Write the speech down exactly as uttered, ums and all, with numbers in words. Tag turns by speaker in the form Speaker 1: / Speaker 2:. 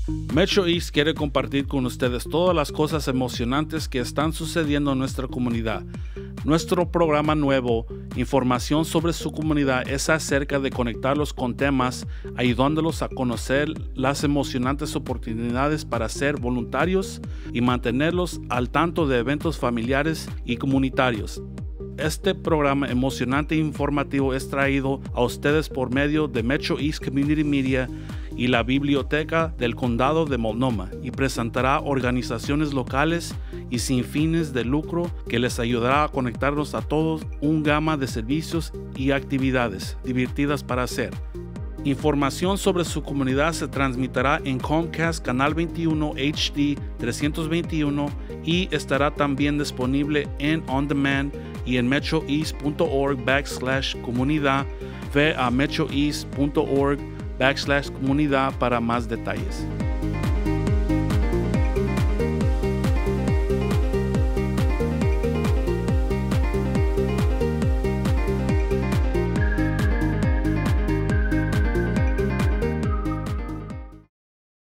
Speaker 1: Metro East quiere compartir con ustedes todas las cosas emocionantes que están sucediendo en nuestra comunidad. Nuestro programa nuevo, Información sobre su comunidad, es acerca de conectarlos con temas, ayudándolos a conocer las emocionantes oportunidades para ser voluntarios y mantenerlos al tanto de eventos familiares y comunitarios. Este programa emocionante e informativo es traído a ustedes por medio de Metro East Community Media y la Biblioteca del Condado de Multnomah, y presentará organizaciones locales y sin fines de lucro que les ayudará a conectarnos a todos un gama de servicios y actividades divertidas para hacer. Información sobre su comunidad se transmitirá en Comcast Canal veintiuno H D trescientos veintiuno y estará también disponible en On Demand y en metroeast.org backslash comunidad. Ve a metroeast.org backslash comunidad para más detalles.